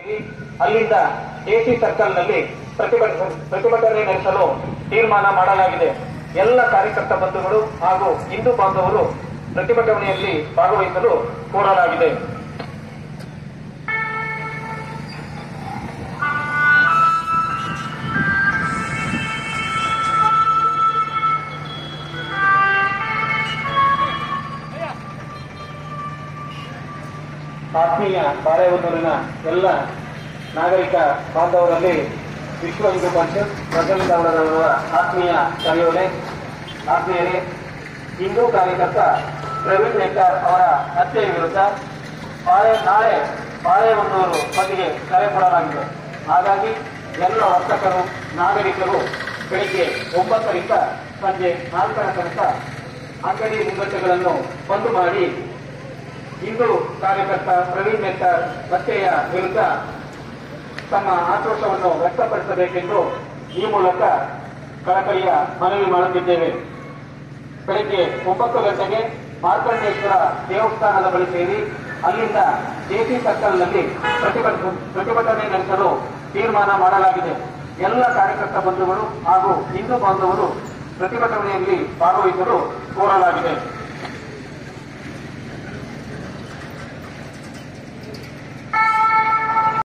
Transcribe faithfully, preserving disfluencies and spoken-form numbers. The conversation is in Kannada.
ಅಲ್ಲಿಂದ ಎಸಿ ಸರ್ಕಲ್ನಲ್ಲಿ ಪ್ರತಿಭಟನೆ ಪ್ರತಿಭಟನೆ ನಡೆಸಲು ತೀರ್ಮಾನ ಮಾಡಲಾಗಿದೆ. ಎಲ್ಲ ಕಾರ್ಯಕರ್ತ ಬಂಧುಗಳು ಹಾಗೂ ಹಿಂದೂ ಬಾಂಧವರು ಪ್ರತಿಭಟನೆಯಲ್ಲಿ ಭಾಗವಹಿಸಲು ಕೋರಲಾಗಿದೆ. ಆತ್ಮೀಯ ಬಾಳೆಹೊನ್ನೂರಿನ ಎಲ್ಲ ನಾಗರಿಕ ಬಾಂಧವರಲ್ಲಿ ವಿಶ್ವ ಹಿಂದೂ ಪರಿಷತ್ ಪ್ರಜಾಂಗದವರ ಆತ್ಮೀಯ ಸಹಯೋಗ ಆತ್ಮೀಯರೇ, ಹಿಂದೂ ಕಾರ್ಯಕರ್ತ ಪ್ರವೀಣ್ ನೇಕಾರ್ ಅವರ ಹತ್ಯೆಯ ವಿರುದ್ಧ ಬಾಳೆ ನಾಳೆ ಬಾಳೆಹೊನ್ನೂರು ಬಂದ್ಗೆ ಕರೆ ಕೊಡಲಾಗಿದೆ. ಹಾಗಾಗಿ ಎಲ್ಲ ವರ್ತಕರು ನಾಗರಿಕರು ಬೆಳಿಗ್ಗೆ ಒಂಬತ್ತರಿಂದ ಸಂಜೆ ನಾಲ್ಕರ ತನಕ ಅಂಗಡಿ ಮುಂಗಟ್ಟುಗಳನ್ನು ಬಂದ್ ಮಾಡಿ ಹಿಂದೂ ಕಾರ್ಯಕರ್ತ ಪ್ರವೀಣ್ ನೇಕಾರ್ ಹತ್ಯೆಯ ವಿರುದ್ಧ ತಮ್ಮ ಆಕ್ರೋಶವನ್ನು ವ್ಯಕ್ತಪಡಿಸಬೇಕೆಂದು ಈ ಮೂಲಕ ಕಳಕಳಿಯ ಮನವಿ ಮಾಡುತ್ತಿದ್ದೇವೆ. ಬೆಳಗ್ಗೆ ಒಂಬತ್ತು ಗಂಟೆಗೆ ಮಾರ್ಕಂಡೇಶ್ವರ ದೇವಸ್ಥಾನದ ಬಳಿ ಸೇರಿ ಅಲ್ಲಿಂದ ಜೆಸಿ ಸರ್ಕಲ್ನಲ್ಲಿ ಪ್ರತಿಭಟನೆ ಪ್ರತಿಭಟನೆ ನಡೆಸಲು ತೀರ್ಮಾನ ಮಾಡಲಾಗಿದೆ. ಎಲ್ಲ ಕಾರ್ಯಕರ್ತ ಬಂಧುಗಳು ಹಾಗೂ ಹಿಂದೂ ಬಾಂಧವರು ಪ್ರತಿಭಟನೆಯಲ್ಲಿ ಭಾಗವಹಿಸಲು ಕೋರಲಾಗಿದೆ.